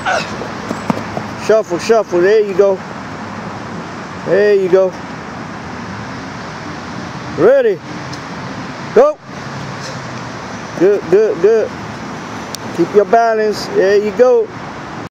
Shuffle, shuffle. There you go. There you go. Ready. Go. Good, good, good. Keep your balance. There you go.